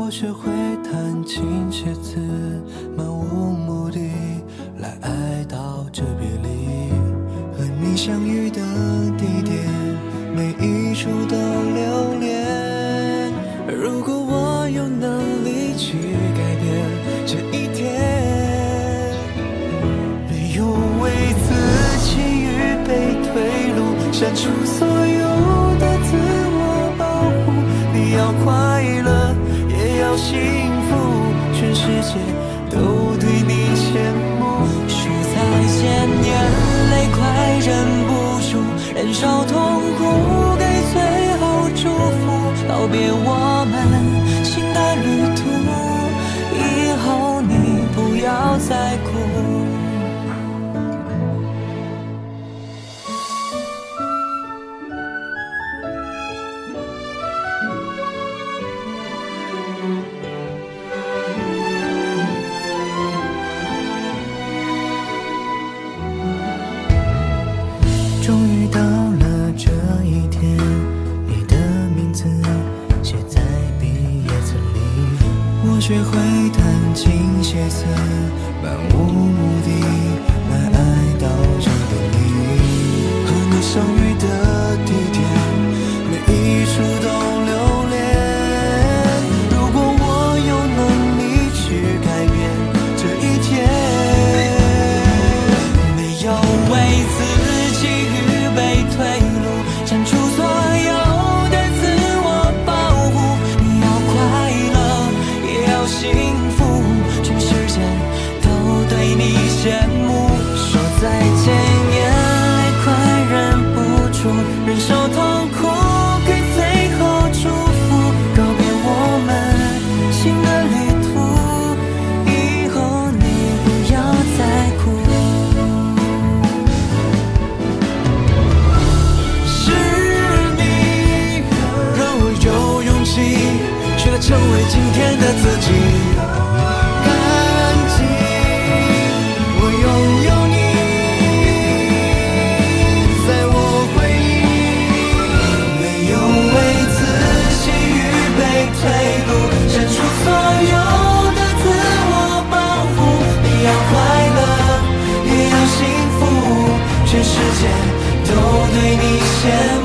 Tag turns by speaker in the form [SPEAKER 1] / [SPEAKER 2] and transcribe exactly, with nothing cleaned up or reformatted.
[SPEAKER 1] 我学会弹琴写字，漫无目的来哀悼这别离。和你相遇的地点，每一处都留恋。如果我有能力去改变这一天，没有为自己预备退路，删除所有的自我保护。你要快乐，也要幸福，全世界都对你羡慕。
[SPEAKER 2] 说再见，眼泪快忍不住，忍受痛苦，给最后祝福，告别我们新的旅途，以后你不要再哭。
[SPEAKER 1] 终于到了这一天，你的名字写在毕业册里。我学会弹琴写词，漫无目的来哀悼这别离。和你相遇的地点，每一处都留恋。如果我有能力去改变这一天，没有为自己预备退路，删除所有的自我保护。你要快乐，也要幸福，全世界都对你羡慕。说再见，眼泪快忍不住，忍受痛苦，给最后祝福，告别我们新的旅途，以后你不要再哭。学会成为今天的自己，感激我拥有你，在我回忆。没有为自己预备退路，删除所有的自我保护。你要快乐，也要幸福，全世界都对你羡慕。